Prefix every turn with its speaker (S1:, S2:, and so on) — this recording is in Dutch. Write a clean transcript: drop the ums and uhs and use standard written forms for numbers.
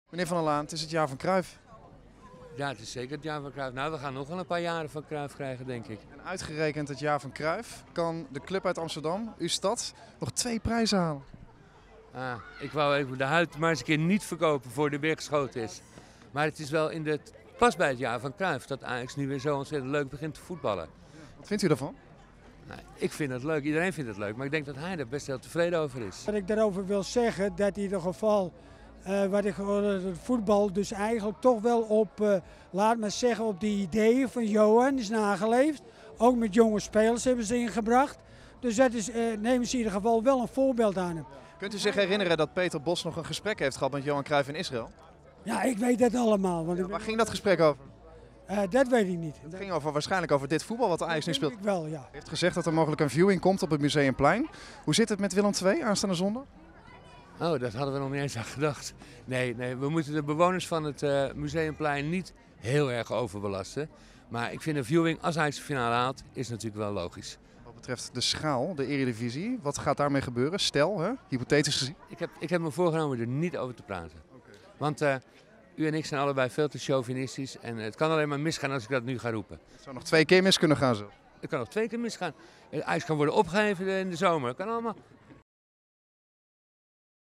S1: Meneer Van der Laan, het is het jaar van Cruijff.
S2: Ja, het is zeker het jaar van Cruijff. Nou, we gaan nog wel een paar jaren van Cruijff krijgen, denk ik.
S1: En uitgerekend het jaar van Cruijff kan de club uit Amsterdam, uw stad, nog 2 prijzen halen.
S2: Ik wou even de huid maar eens een keer niet verkopen voor de weer geschoten is. Maar het is wel pas bij het jaar van Cruijff dat Ajax nu weer zo ontzettend leuk begint te voetballen.
S1: Wat vindt u daarvan?
S2: Nou, ik vind het leuk, iedereen vindt het leuk, maar ik denk dat hij er best heel tevreden over is.
S3: Wat ik daarover wil zeggen, dat in ieder geval het voetbal dus eigenlijk toch wel op, laat maar zeggen, op de ideeën van Johan is nageleefd. Ook met jonge spelers hebben ze ingebracht. Dus dat is, nemen ze in ieder geval wel een voorbeeld aan hem.
S1: Kunt u zich herinneren dat Peter Bos nog een gesprek heeft gehad met Johan Cruijff in Israël?
S3: Ja, ik weet dat allemaal. Want
S1: Waar ging dat gesprek over?
S3: Dat weet ik niet.
S1: Het ging waarschijnlijk over dit voetbal wat Ajax nu speelt.
S3: Ik wel, ja.
S1: Hij heeft gezegd dat er mogelijk een viewing komt op het Museumplein. Hoe zit het met Willem II aanstaande zondag?
S2: Oh, dat hadden we nog niet eens aan gedacht. Nee, we moeten de bewoners van het Museumplein niet heel erg overbelasten. Maar ik vind een viewing, als Ajax de finale haalt, is natuurlijk wel logisch.
S1: Wat betreft de schaal, de Eredivisie, wat gaat daarmee gebeuren? Stel, hypothetisch gezien.
S2: Ik heb me voorgenomen er niet over te praten.
S1: Okay.
S2: Want u en ik zijn allebei veel te chauvinistisch en het kan alleen maar misgaan als ik dat nu ga roepen.
S1: Het zou nog 2 keer mis kunnen gaan zo.
S2: Het kan nog 2 keer misgaan. Ajax kan worden opgeheven in de zomer. Het kan allemaal.